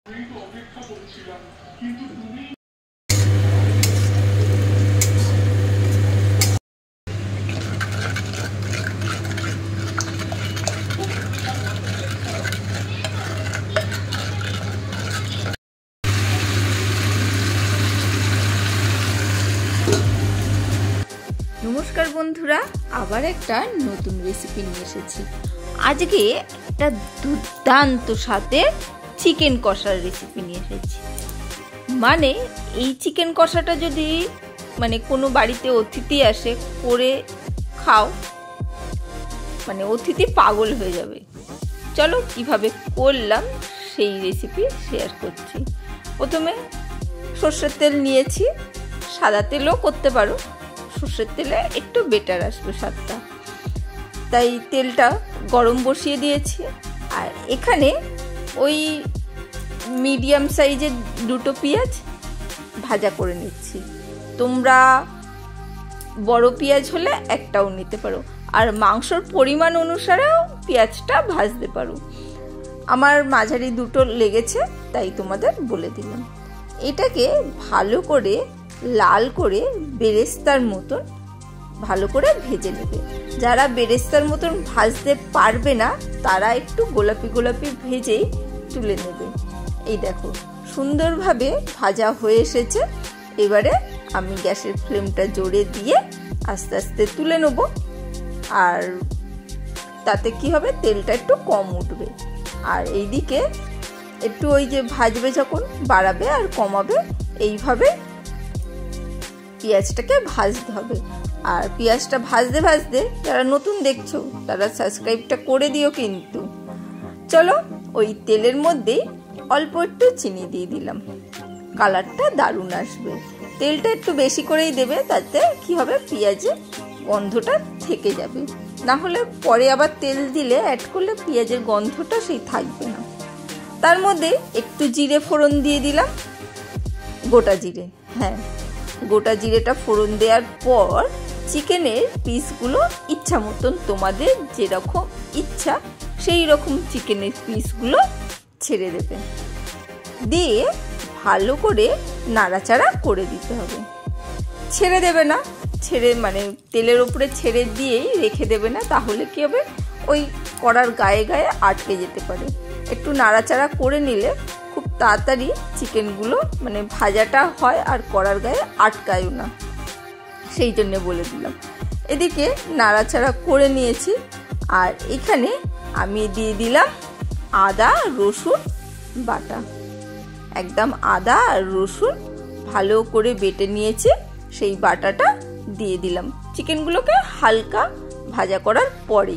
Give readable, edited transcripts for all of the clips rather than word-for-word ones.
নমস্কার বন্ধুরা, আবার একটা নতুন রেসিপি নিয়ে এসেছি। আজকে একটা দুর্দান্ত স্বাদের চিকেন কষার রেসিপি নিয়ে এসেছি। মানে এই চিকেন কষাটা যদি কোনো বাড়িতে অতিথি আসে করে খাও, অতিথি পাগল হয়ে যাবে। চলো কিভাবে করলাম সেই রেসিপি শেয়ার করছি। প্রথমে সর্ষের তেল নিয়েছি, সাদা তেলও করতে পারো, সর্ষের তেলে একটু বেটার আসবে স্বাদটা, তাই তেলটা গরম বসিয়ে দিয়েছি। আর এখানে ওই মিডিয়াম সাইজের দুটো পেঁয়াজ ভাজা করে নিচ্ছি। তোমরা বড় পেঁয়াজ হলে একটাও নিতে পারো, আর মাংসর পরিমাণ অনুসারেও পেঁয়াজটা ভাজতে পারো। আমার মাঝারি দুটো লেগেছে তাই তোমাদের বলে দিলাম। এটাকে ভালো করে লাল করে বেরেস্তার মতন ভালো করে ভেজে নেবে। যারা বেরেস্তার মতন ভাজতে পারবে না তারা একটু গোলাপি গোলাপি ভেজেই তুলে নেবে। এই দেখো সুন্দরভাবে ভাজা হয়ে এসেছে। এবারে আমি গ্যাসের ফ্লেমটা জোরে দিয়ে আস্তে আস্তে তুলে নেব। আর তাতে কি হবে, তেলটা একটু কম উঠবে। আর এইদিকে একটু ওই যে ভাজবে যখন বাড়াবে আর কমাবে, এইভাবে পেঁয়াজটাকে ভাজতে হবে। আর পেঁয়াজটা ভাজতে ভাজতে যারা নতুন দেখছো তারা সাবস্ক্রাইবটা করে দিও কিন্তু। চলো ওই তেলের মধ্যেই অল্প একটু চিনি দিয়ে দিলাম, কালারটা দারুণ আসবে। তেলটা একটু বেশি করেই দেবে, তাতে কি হবে পেঁয়াজের গন্ধটা থেকে যাবে। না হলে পরে আবার তেল দিলে অ্যাড করলে পেঁয়াজের গন্ধটা সেই থাকবে না। তার মধ্যে একটু জিরে ফোড়ন দিয়ে দিলাম, গোটা জিরে। হ্যাঁ, গোটা জিরেটা ফোড়ন দেওয়ার পর চিকেনের পিসগুলো ইচ্ছা মতন, তোমাদের যেরকম ইচ্ছা সেই রকম চিকেনের পিসগুলো ছেড়ে দেবে। দিয়ে ভালো করে নাড়াচাড়া করে দিতে হবে। ছেড়ে দেবে না, ছেড়ে তেলের ওপরে ছেড়ে দিয়েই রেখে দেবে না, তাহলে কি হবে ওই কড়ার গায়ে গায়ে আটকে যেতে পারে। একটু নাড়াচাড়া করে নিলে খুব তাড়াতাড়ি চিকেনগুলো ভাজাটা হয় আর কড়ার গায়ে আটকায়ও না, সেই জন্য বলে দিলাম। এদিকে নাড়াচাড়া করে নিয়েছি। আর এখানে আমি দিয়ে দিলাম আদা রসুন বাটা। একদম আদা আর রসুন ভালো করে বেটে নিয়েছি, সেই বাটাটা দিয়ে দিলাম চিকেনগুলোকে হালকা ভাজা করার পরেই।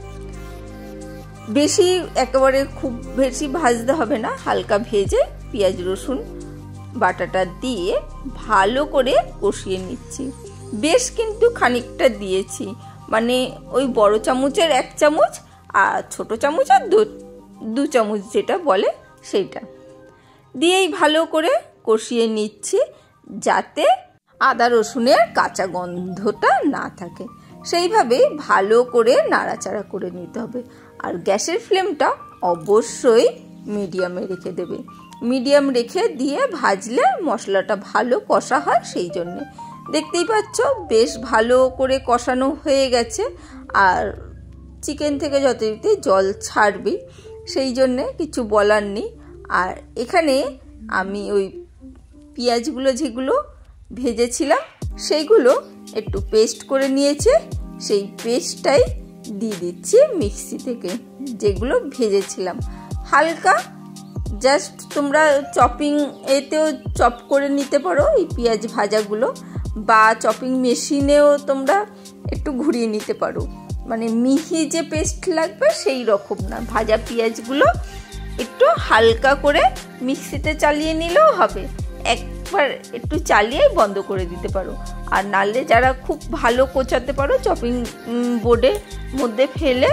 বেশি একেবারে খুব বেশি ভাজতে হবে না, হালকা ভেজে পেঁয়াজ রসুন বাটাটা দিয়ে ভালো করে কষিয়ে নিচ্ছি। বেশ কিন্তু খানিকটা দিয়েছি, ওই বড় চামচের 1 চামচ আর ছোট চামচের 2 চামচ যেটা বলে সেইটা দিয়েই ভালো করে কষিয়ে নিচ্ছি, যাতে আদা রসুনের কাঁচা গন্ধটা না থাকে। সেইভাবে ভালো করে নাড়াচাড়া করে নিতে হবে। আর গ্যাসের ফ্লেমটা অবশ্যই মিডিয়ামে রেখে দেবে। মিডিয়াম রেখে দিয়ে ভাজলে মশলাটা ভালো কষা হয়, সেই জন্যে। দেখতেই পাচ্ছ বেশ ভালো করে কষানো হয়ে গেছে। আর চিকেন থেকে যথারীতি জল ছাড়বি, সেই জন্যে কিছু বলার নেই। আর এখানে আমি ওই পেঁয়াজগুলো যেগুলো ভেজেছিলাম সেইগুলো একটু পেস্ট করে নিয়েছি, সেই পেস্টটাই দিয়ে দিচ্ছি মিক্সি থেকে, যেগুলো ভেজেছিলাম। হালকা জাস্ট তোমরা চপিং এতেও চপ করে নিতে পারো এই পেঁয়াজ ভাজাগুলো, বা চপিং মেশিনেও তোমরা একটু ঘুরিয়ে নিতে পারো। মিহি যে পেস্ট লাগবে সেই রকম না, ভাজা পেঁয়াজগুলো একটু হালকা করে মিক্সিতে চালিয়ে নিলেও হবে। একবার একটু চালিয়ে বন্ধ করে দিতে পারো। আর নালে যারা খুব ভালো কোচাতে পারো, চপিং বোর্ডের মধ্যে ফেলে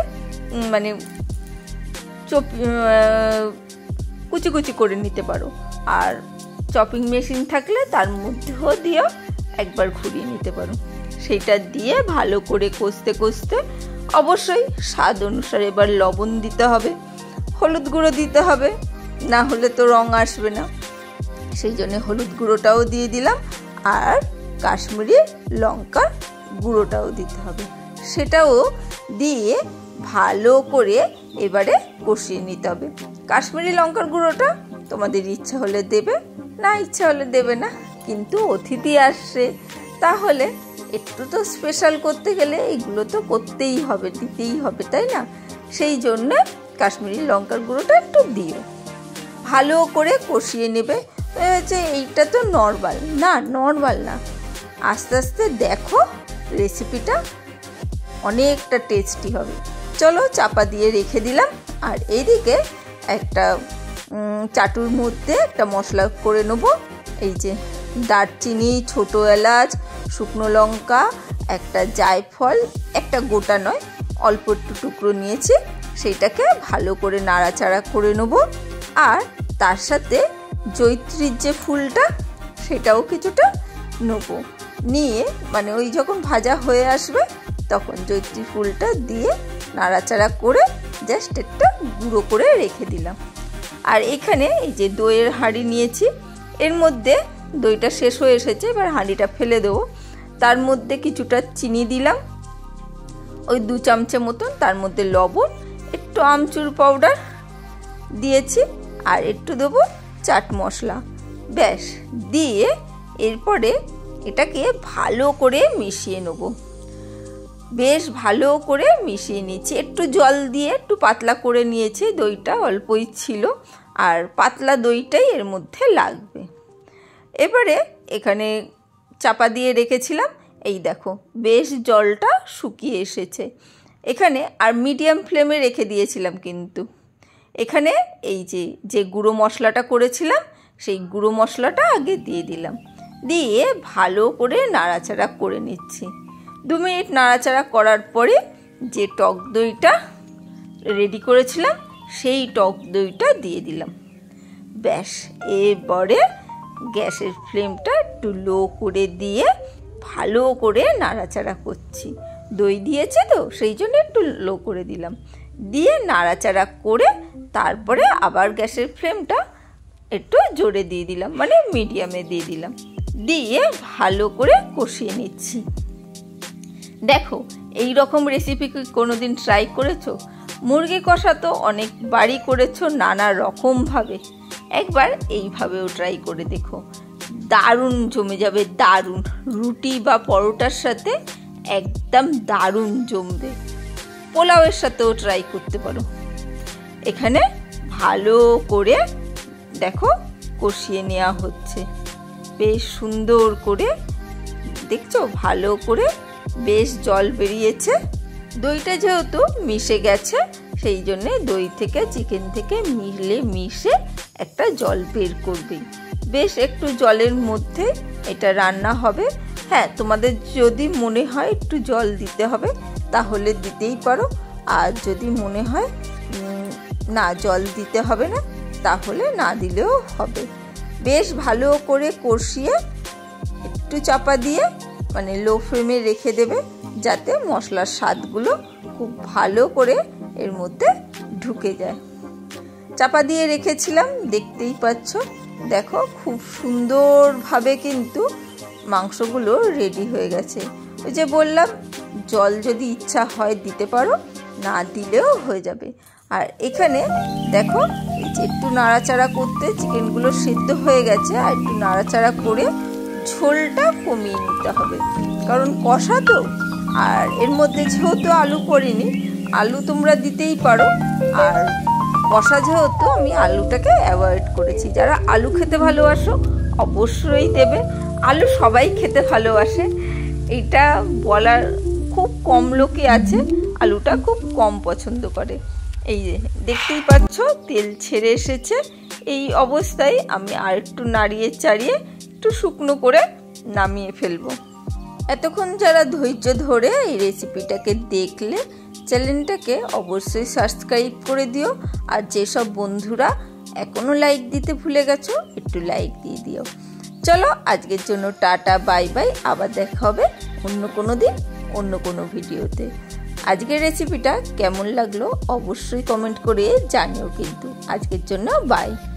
কুচি কুচি করে নিতে পারো। আর চপিং মেশিন থাকলে তার মধ্যেও দিয়েও একবার ঘুরিয়ে নিতে পারো। সেটা দিয়ে ভালো করে কষতে কষতে অবশ্যই স্বাদ অনুসারে এবার লবণ দিতে হবে, হলুদ গুঁড়ো দিতে হবে, না হলে তো রং আসবে না। সেই জন্য হলুদ গুঁড়োটাও দিয়ে দিলাম, আর কাশ্মীরি লঙ্কার গুঁড়োটাও দিতে হবে, সেটাও দিয়ে ভালো করে এবারে কষিয়ে নিতে হবে। কাশ্মীরি লঙ্কার গুঁড়োটা তোমাদের ইচ্ছা হলে দেবে, না ইচ্ছা হলে দেবে না, কিন্তু অতিথি আসছে, তাহলে একটু তো স্পেশাল করতে গেলে এইগুলো তো করতেই হবে, দিতেই হবে, তাই না? সেই জন্য কাশ্মীরি লঙ্কার গুঁড়োটা একটু দিও, ভালো করে কষিয়ে নেবে। হচ্ছে এইটা তো নর্মাল না, আস্তে আস্তে দেখো রেসিপিটা অনেকটা টেস্টি হবে। চলো চাপা দিয়ে রেখে দিলাম। আর এইদিকে একটা চাটুর মধ্যে একটা মশলা করে নেবো। এই যে দারচিনি, ছোটো এলাচ, শুকনো লঙ্কা, একটা জায়ফল, একটা গোটা নয় অল্প একটু টুকরো নিয়েছি, সেইটাকে ভালো করে নাড়াচাড়া করে নেবো। আর তার সাথে জয়িত্রীর যে ফুলটা সেটাও কিছুটা নেবো, নিয়ে মানে ওই যখন ভাজা হয়ে আসবে তখন জয়িত্রী ফুলটা দিয়ে নাড়াচাড়া করে জাস্ট একটা গুঁড়ো করে রেখে দিলাম। আর এখানে এই যে দইয়ের হাঁড়ি নিয়েছি, এর মধ্যে দইটা শেষ হয়ে এসেছে, এবার হাঁড়িটা ফেলে দেবো। তার মধ্যে কিছুটা চিনি দিলাম, ওই 2 চামচে মতন, তার মধ্যে লবণ, একটু আমচুর পাউডার দিয়েছি, আর একটু দেবো চাট মশলা, ব্যাস। দিয়ে এরপরে এটাকে ভালো করে মিশিয়ে নেব। বেশ ভালো করে মিশিয়ে নিচ্ছি, একটু জল দিয়ে একটু পাতলা করে নিয়েছি, দইটা অল্পই ছিল, আর পাতলা দইটাই এর মধ্যে লাগবে। এবারে এখানে চাপা দিয়ে রেখেছিলাম, এই দেখো বেশ জলটা শুকিয়ে এসেছে এখানে, আর মিডিয়াম ফ্লেমে রেখে দিয়েছিলাম। কিন্তু এখানে এই যে গুঁড়ো মশলাটা করেছিলাম, সেই গুঁড়ো মশলাটা আগে দিয়ে দিলাম, দিয়ে ভালো করে নাড়াচাড়া করে নিচ্ছি। 2 মিনিট নাড়াচাড়া করার পরে যে টক দইটা রেডি করেছিলাম সেই টক দইটা দিয়ে দিলাম, ব্যাস। এবারে গ্যাসের ফ্লেমটা একটু লো করে দিয়ে ভালো করে নাড়াচাড়া করছি। দই দিয়েছে তো সেই জন্য একটু লো করে দিলাম, দিয়ে নাড়াচাড়া করে তারপরে আবার গ্যাসের ফ্লেমটা একটু জোরে দিয়ে দিলাম, মানে মিডিয়ামে দিয়ে দিলাম, দিয়ে ভালো করে কষিয়ে নিচ্ছি। দেখো এই রকম রেসিপি কি কোনোদিন ট্রাই করেছো? মুরগি কষা তো অনেকবারই করেছো নানা রকমভাবে, একবার এইভাবেও ট্রাই করে দেখো, দারুণ জমে যাবে, দারুণ। রুটি বা পরোটার সাথে একদম দারুণ জমবে, পোলাওয়ের সাথেও ট্রাই করতে পারো। এখানে ভালো করে দেখো কষিয়ে নেওয়া হচ্ছে, বেশ সুন্দর করে, দেখছো ভালো করে বেশ জল বেরিয়েছে। দইটা যেহেতু মিশে গেছে সেই জন্যে দই থেকে চিকেন থেকে মিশে একটা জল বের করবে, বেশ একটু জলের মধ্যে এটা রান্না হবে। হ্যাঁ, তোমাদের যদি মনে হয় একটু জল দিতে হবে তাহলে দিতেই পারো, আর যদি মনে হয় না জল দিতে হবে না তাহলে না দিলেও হবে। বেশ ভালো করে কষিয়ে একটু চাপা দিয়ে মানে লো ফ্লেমে রেখে দেবে, যাতে মশলার স্বাদগুলো খুব ভালো করে এর মধ্যে ঢুকে যায়। চাপা দিয়ে রেখেছিলাম, দেখতেই পাচ্ছ, দেখো খুব সুন্দরভাবে কিন্তু মাংসগুলো রেডি হয়ে গেছে। ওই যে বললাম জল যদি ইচ্ছা হয় দিতে পারো, না দিলেও হয়ে যাবে। আর এখানে দেখো এই যে একটু নাড়াচাড়া করতে চিকেনগুলো সেদ্ধ হয়ে গেছে, আর একটু নাড়াচাড়া করে ঝোলটা কমিয়ে নিতে হবে, কারণ কষা তো। আর এর মধ্যে যেহেতু আলু করিনি, আলু তোমরা দিতেই পারো, আর কষা যেহেতু আমি আলুটাকে অ্যাভয়েড করেছি। যারা আলু খেতে ভালোবাসো অবশ্যই দেবে, আলু সবাই খেতে ভালোবাসে, এটা বলার খুব কম লোকই আছে আলুটা খুব কম পছন্দ করে। এই যে দেখতেই পাচ্ছ তেল ছেড়ে এসেছে, এই অবস্থায় আমি আর একটু নাড়িয়ে চাড়িয়ে একটু শুকনো করে নামিয়ে ফেলবো। এতক্ষণ যারা ধৈর্য ধরে এই রেসিপিটাকে দেখলে চ্যানেলটাকে অবশ্যই সাবস্ক্রাইব করে দিও, আর যেসব বন্ধুরা এখনও লাইক দিতে ভুলে গেছো একটু লাইক দিয়ে দিও। চলো আজকের জন্য টাটা, বাই বাই, আবার দেখা হবে অন্য কোনো দিন অন্য কোনো ভিডিওতে। আজকের রেসিপিটা কেমন লাগলো অবশ্যই কমেন্ট করে জানিও কিন্তু। আজকের জন্য বাই।